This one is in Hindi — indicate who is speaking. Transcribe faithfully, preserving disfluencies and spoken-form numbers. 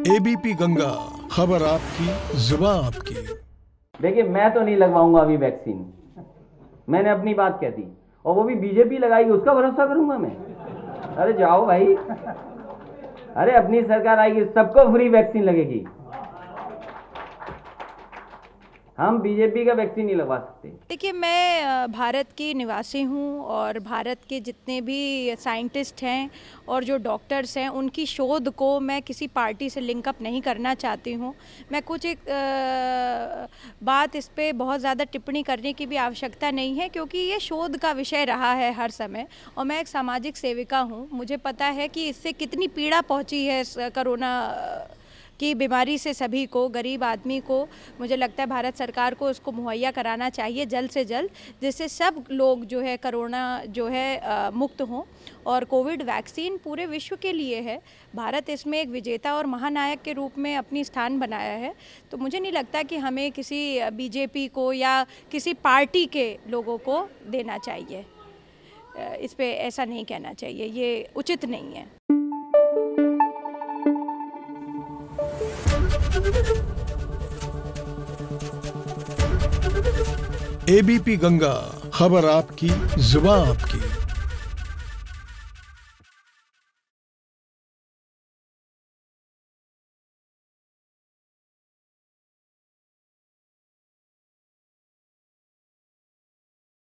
Speaker 1: एबीपी गंगा, खबर आपकी, जुबान आपकी।
Speaker 2: देखिए, मैं तो नहीं लगवाऊंगा अभी वैक्सीन। मैंने अपनी बात कह दी, और वो भी बीजेपी लगाएगी, उसका भरोसा करूंगा मैं? अरे जाओ भाई, अरे अपनी सरकार आएगी, सबको फ्री वैक्सीन लगेगी। हम बीजेपी का वैक्सीन नहीं लगवा सकते।
Speaker 3: देखिए, मैं भारत की निवासी हूँ और भारत के जितने भी साइंटिस्ट हैं और जो डॉक्टर्स हैं, उनकी शोध को मैं किसी पार्टी से लिंकअप नहीं करना चाहती हूँ। मैं कुछ एक आ, बात इस पे बहुत ज़्यादा टिप्पणी करने की भी आवश्यकता नहीं है, क्योंकि ये शोध का विषय रहा है हर समय, और मैं एक सामाजिक सेविका हूँ। मुझे पता है कि इससे कितनी पीड़ा पहुँची है कोरोना की बीमारी से सभी को, गरीब आदमी को। मुझे लगता है भारत सरकार को उसको मुहैया कराना चाहिए जल्द से जल्द, जिससे सब लोग जो है कोरोना जो है आ, मुक्त हों। और कोविड वैक्सीन पूरे विश्व के लिए है। भारत इसमें एक विजेता और महानायक के रूप में अपनी स्थान बनाया है। तो मुझे नहीं लगता कि हमें किसी बीजेपी को या किसी पार्टी के लोगों को देना चाहिए। इस पे ऐसा नहीं कहना चाहिए, ये उचित नहीं है।
Speaker 1: एबीपी गंगा, खबर आपकी, जुबान आपकी।